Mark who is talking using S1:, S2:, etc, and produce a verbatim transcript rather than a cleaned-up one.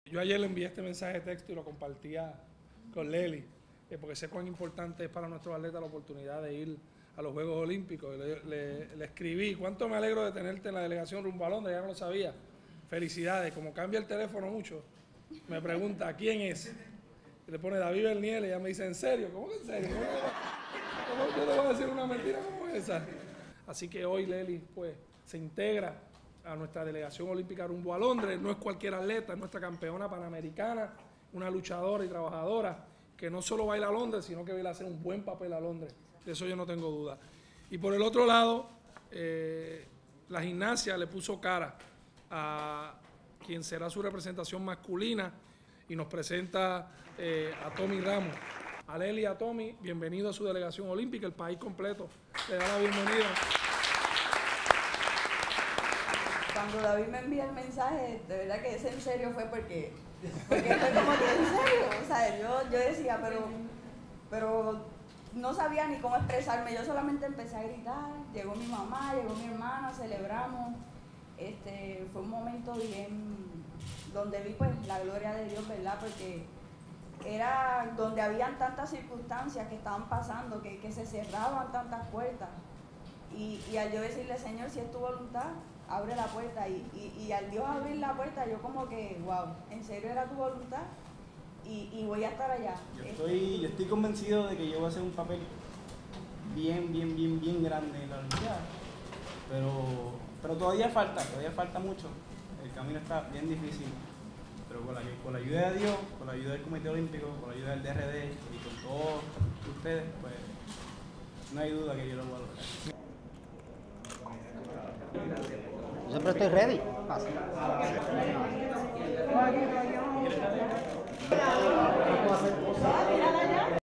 S1: Yo ayer le envié este mensaje de texto y lo compartía con Lely, eh, porque sé cuán importante es para nuestros atletas la oportunidad de ir a los Juegos Olímpicos. Le, le, le escribí, cuánto me alegro de tenerte en la delegación rumbo a Londres, ya no lo sabía. Felicidades, como cambia el teléfono mucho, me pregunta, ¿quién es? Y le pone David Berniel y ella me dice, ¿en serio? ¿Cómo que en serio? ¿Cómo, cómo yo te voy a decir una mentira como esa? Así que hoy Lely pues, se integra a nuestra delegación olímpica rumbo a Londres. No es cualquier atleta, es nuestra campeona panamericana, una luchadora y trabajadora que no solo va a ir a Londres, sino que va a ir a hacer un buen papel a Londres. De eso yo no tengo duda. Y por el otro lado, eh, la gimnasia le puso cara a quien será su representación masculina y nos presenta eh, a Tommy Ramos. A Lely y a Tommy, bienvenido a su delegación olímpica, el país completo le da la bienvenida.
S2: Cuando David me envía el mensaje, de verdad que ese en serio fue porque, porque fue como que en serio, o sea, yo, yo decía, pero, pero no sabía ni cómo expresarme, yo solamente empecé a gritar, llegó mi mamá, llegó mi hermana, celebramos, este, fue un momento bien, donde vi pues la gloria de Dios, ¿verdad? Porque era donde habían tantas circunstancias que estaban pasando, que, que se cerraban tantas puertas, y, y al yo decirle, Señor, si es tu voluntad, abre la puerta, y, y, y al Dios abrir la puerta, yo como que, wow, en serio era tu voluntad, y, y voy a estar allá.
S3: Yo estoy, yo estoy convencido de que yo voy a hacer un papel bien, bien, bien, bien grande en la Olimpiada, pero, pero todavía falta, todavía falta mucho, el camino está bien difícil, pero con la, con la ayuda de Dios, con la ayuda del Comité Olímpico, con la ayuda del D R D y con todos ustedes, pues no hay duda que yo lo voy a lograr.
S4: Yo siempre estoy ready. Pasa.